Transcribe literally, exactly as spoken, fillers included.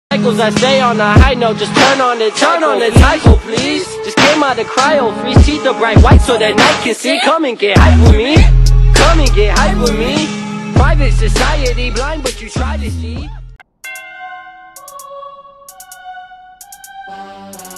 Cycles, I stay on a high note, just turn on the turn on the typo, please. Just came out of cryo, free teeth are bright white so that night can see. Come and get hype with me, come and get hype with me. Private society, blind but you try to see.